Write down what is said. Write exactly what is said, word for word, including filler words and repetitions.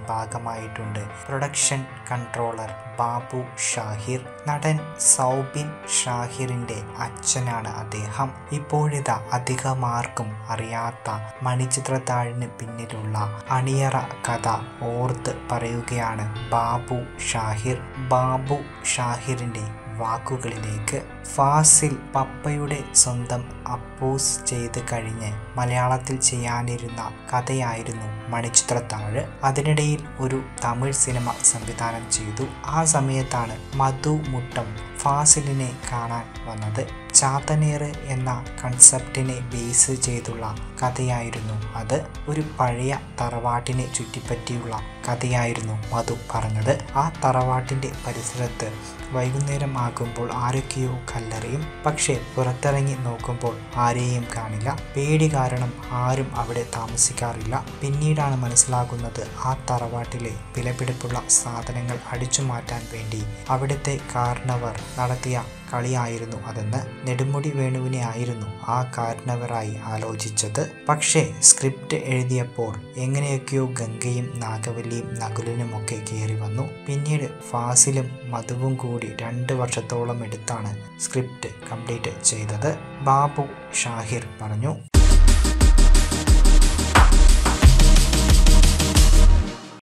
ഭാഗമായിട്ടുണ്ട്. Production controller Babu Shahir. നടൻ സൗബിൻ ഷാഹിറിന്റെ അച്ഛനാണ് അദ്ദേഹം. ഇപ്പോഴിതാ അധികമാർക്കും അറിയാത്ത മണിച്ചിത്രത്താഴിന് പിന്നിലുള്ള അണിയറ കഥ ഓർത്ത് പറയുകയാണ് ബാബു ഷാഹിർ. ബാബു ഷാഹിറിന്റെ വാക്കുകളിലേക്ക്. ഫാസിൽ പപ്പയുടെ സ്വന്തം അപ്പൂസ് ചെയ്ത് കഴിഞ്ഞ് മലയാളത്തിൽ ചെയ്യാനിരുന്ന കഥയായിരുന്നു മണിച്ചിത്രത്താഴ്. അതിനിടയിൽ ഒരു തമിഴ് സിനിമ സംവിധാനം ചെയ്തു. ആ സമയത്താണ് മധു മുട്ടം ഫാസിലിനെ കാണാൻ വന്നത്. ചാത്തനേറ് എന്ന കൺസെപ്റ്റിനെ ബേസ് ചെയ്തുള്ള കഥയായിരുന്നു അത്. ഒരു പഴയ തറവാട്ടിനെ ചുറ്റിപ്പറ്റിയുള്ള കഥയായിരുന്നു മധു പറഞ്ഞത്. ആ തറവാട്ടിൻ്റെ പരിസരത്ത് വൈകുന്നേരം ആകുമ്പോൾ ആരൊക്കെയോ കല്ലെറിയും. പക്ഷേ പുറത്തിറങ്ങി നോക്കുമ്പോൾ ആരെയും കാണില്ല. പേടി കാരണം ആരും അവിടെ താമസിക്കാറില്ല. പിന്നീടാണ് മനസ്സിലാകുന്നത് ആ തറവാട്ടിലെ വിലപിടിപ്പുള്ള സാധനങ്ങൾ അടിച്ചു മാറ്റാൻ വേണ്ടി അവിടുത്തെ കാരണവർ നടത്തിയ കളിയായിരുന്നു അതെന്ന്. നെടുമുടി വേണുവിനെ ആയിരുന്നു ആ കാരണവരായി ആലോചിച്ചത്. പക്ഷേ സ്ക്രിപ്റ്റ് എഴുതിയപ്പോൾ എങ്ങനെയൊക്കെയോ ഗംഗയും നാഗവല്ലിയും നകുലനുമൊക്കെ കയറി വന്നു. പിന്നീട് ഫാസിലും മധുവും കൂടി രണ്ട് വർഷത്തോളം എടുത്താണ് സ്ക്രിപ്റ്റ് കംപ്ലീറ്റ് ചെയ്തത്. ബാബു ഷാഹിർ പറഞ്ഞു.